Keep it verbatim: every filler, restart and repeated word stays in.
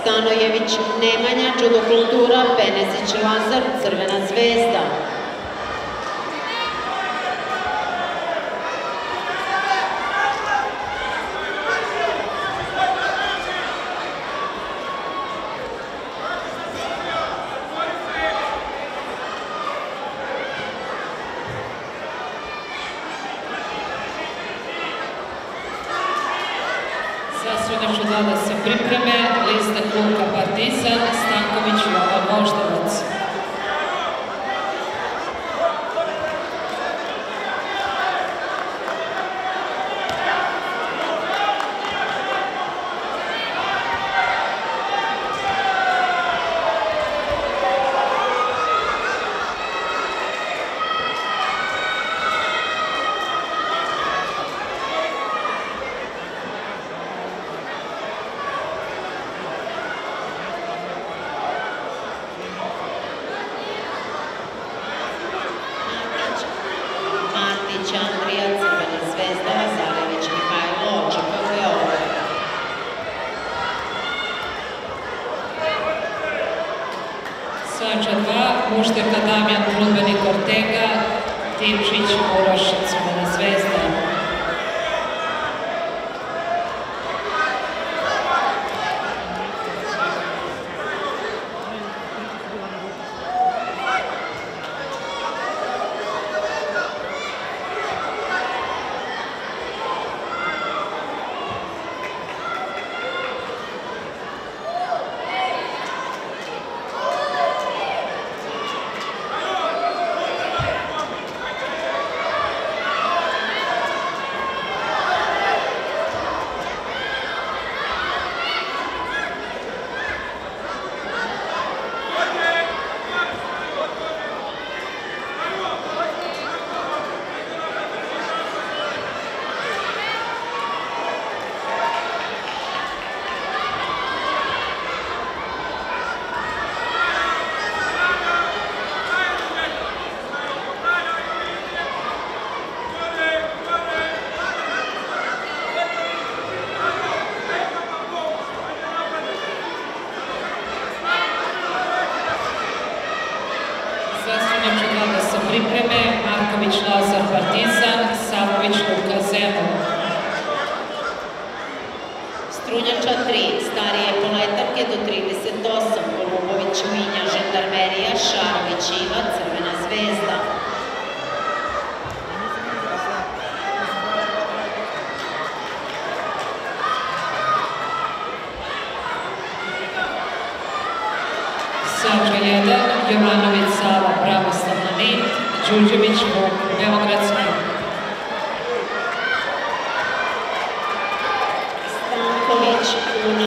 Stanojević Nemanja, judo kultura, Penezić Lazar, Crvena zvezda. Sasvjenačno da se pripreme lista kluka Partizan, Stanković Jovan Voždovac. Andrija, Crvena zvezda, Lazarević Mihajlo, Očepa Beograd. Sača dva, Mušterka Damjan, Trudbenik Ortega, Timčić Uroš, Crvena zvezda. Da se pripreme Marković Lazar Partizan, Savović Luka Zemun. Strunjača tri, starije poletarke do trideset osam, Kolubović Minja, Žandarmerija, Šarović Iva, Crvena zvezda. Sača jedan, Jovanović Sava, Pravoslavna nit, Đurđević Vuk, Beogradski. Stanković Una.